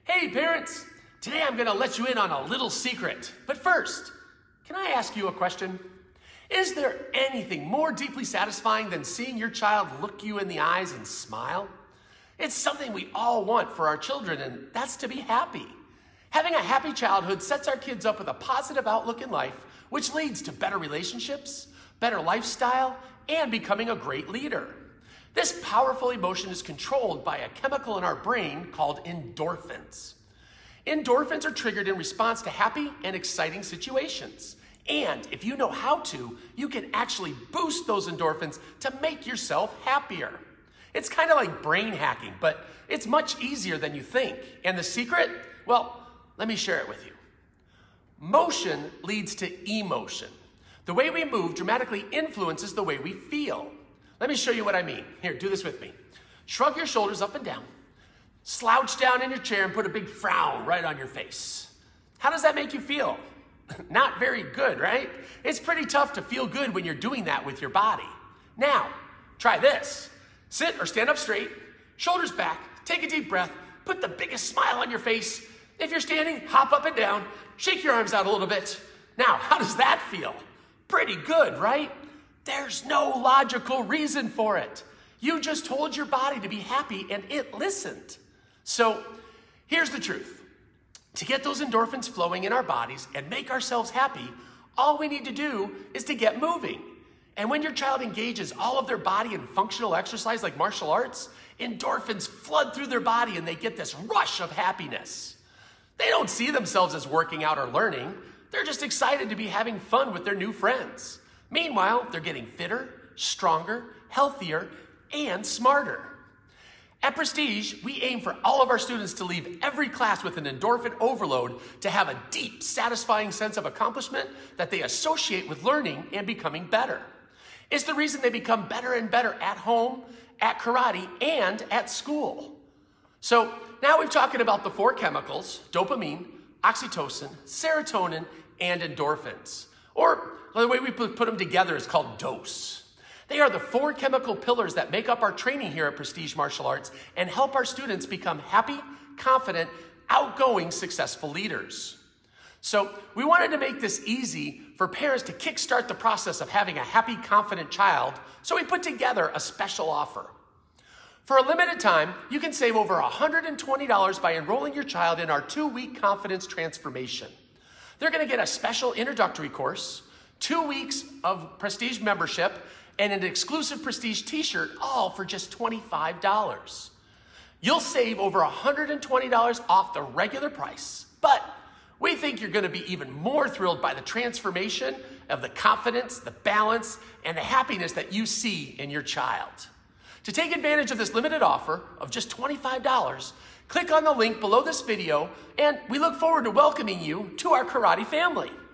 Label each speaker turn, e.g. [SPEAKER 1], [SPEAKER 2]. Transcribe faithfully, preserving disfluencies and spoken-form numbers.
[SPEAKER 1] Hey parents, today I'm gonna let you in on a little secret. But first, can I ask you a question? Is there anything more deeply satisfying than seeing your child look you in the eyes and smile? It's something we all want for our children, and that's to be happy. Having a happy childhood sets our kids up with a positive outlook in life, which leads to better relationships, better lifestyle, and becoming a great leader. This powerful emotion is controlled by a chemical in our brain called endorphins. Endorphins are triggered in response to happy and exciting situations. And if you know how to, you can actually boost those endorphins to make yourself happier. It's kind of like brain hacking, but it's much easier than you think. And the secret? Well, let me share it with you. Motion leads to emotion. The way we move dramatically influences the way we feel. Let me show you what I mean. Here, do this with me. Shrug your shoulders up and down. Slouch down in your chair and put a big frown right on your face. How does that make you feel? Not very good, right? It's pretty tough to feel good when you're doing that with your body. Now, try this. Sit or stand up straight, shoulders back, take a deep breath, put the biggest smile on your face. If you're standing, hop up and down, shake your arms out a little bit. Now, how does that feel? Pretty good, right? There's no logical reason for it. You just told your body to be happy and it listened. So here's the truth. To get those endorphins flowing in our bodies and make ourselves happy, all we need to do is to get moving. And when your child engages all of their body in functional exercise like martial arts, endorphins flood through their body and they get this rush of happiness. They don't see themselves as working out or learning. They're just excited to be having fun with their new friends. Meanwhile, they're getting fitter, stronger, healthier, and smarter. At Prestige, we aim for all of our students to leave every class with an endorphin overload to have a deep, satisfying sense of accomplishment that they associate with learning and becoming better. It's the reason they become better and better at home, at karate, and at school. So now we've talked about the four chemicals: dopamine, oxytocin, serotonin, and endorphins. Or the way we put them together is called DOSE. They are the four chemical pillars that make up our training here at Prestige Martial Arts and help our students become happy, confident, outgoing, successful leaders. So we wanted to make this easy for parents to kickstart the process of having a happy, confident child, so we put together a special offer. For a limited time, you can save over one hundred twenty dollars by enrolling your child in our two-week confidence transformation. They're going to get a special introductory course, two weeks of Prestige membership, and an exclusive Prestige t-shirt, all for just twenty-five dollars. You'll save over one hundred twenty dollars off the regular price, but we think you're going to be even more thrilled by the transformation of the confidence, the balance, and the happiness that you see in your child. To take advantage of this limited offer of just twenty-five dollars, click on the link below this video, and we look forward to welcoming you to our karate family.